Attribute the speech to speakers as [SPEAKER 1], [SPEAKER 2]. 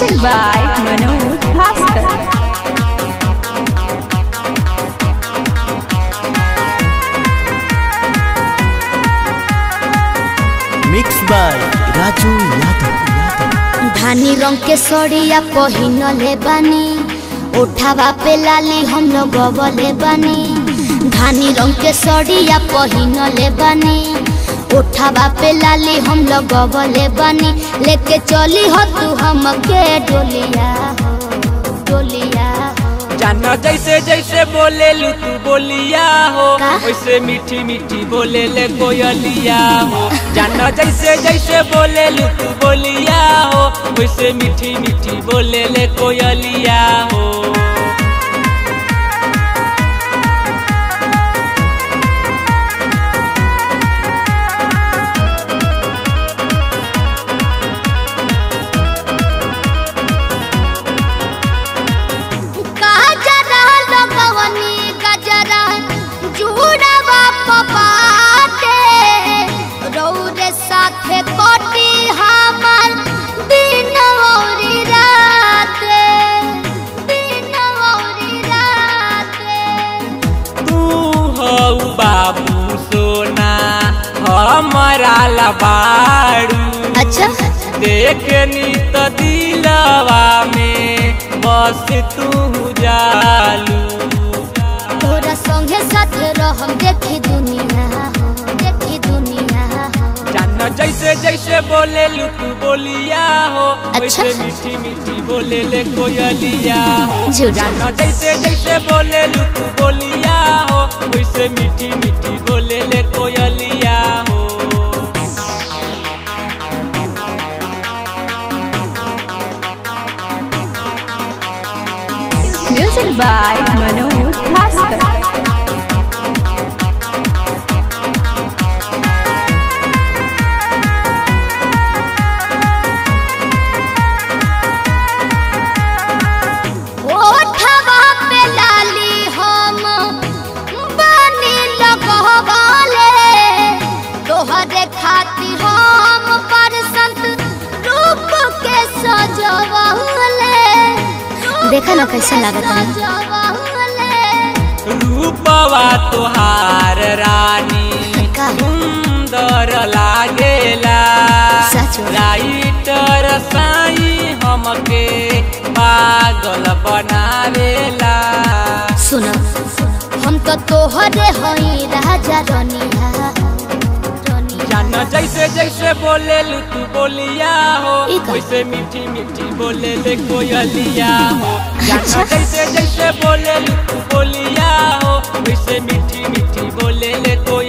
[SPEAKER 1] Music by Manoj Bhaskar.
[SPEAKER 2] Mix by Raju Yadav.
[SPEAKER 3] धानी रंग के सड़िया पहिनले बानी, उठावा पे लाली हम लोग गवले बानी। धानी रंग के सड़िया पहिनले बानी, उठावा पे लाली हम लोग गवले बानी। लेके चली हो तू हमके डोलिया हो, डोलिया हो।
[SPEAKER 4] जाना जैसे जैसे बोले लू तू बोलिया हो, वैसे मीठी मीठी बोले ले कोयलिया हो। जाना जैसे जैसे बोले लू तू बोलिया हो, वैसे मीठी मीठी बोले ले कोयलिया हो। बाबू सोना हमारा लबाड़ू,
[SPEAKER 3] अच्छा
[SPEAKER 4] देखनी तो दिलवा में बस तू जालू।
[SPEAKER 3] तोरा संगे साथ रहम देखी दुनिया हो, देखी दुनिया हो।
[SPEAKER 4] जाना जैसे जैसे बोले लू तू बोलिया हो,
[SPEAKER 3] अच्छा?
[SPEAKER 4] वैसे मीठी मीठी बोले ले कोयलिया हो।
[SPEAKER 3] झूठ।
[SPEAKER 4] जाना जैसे जैसे बोले लू तू बोलिया हो, वैसे मीठी मीठी बोले ले कोयलिया हो।
[SPEAKER 1] Music by Manoj Bhaskar.
[SPEAKER 3] देखा ना कैसे लगता है
[SPEAKER 4] रूपवा तोहार रानी सुंदर लागेला। राइटर साई हमके पागल बनावेला।
[SPEAKER 3] सुनो हम तो तोहरे हई राजा रनिया।
[SPEAKER 4] जाना जैसे जैसे बोले लू तू बोलिया हो, वैसे मीठी मीठी बोले ले कोयलिया हो। जाना जैसे जैसे बोले लू तू बोलिया हो, वैसे मीठी मीठी बोले ले कोयलिया।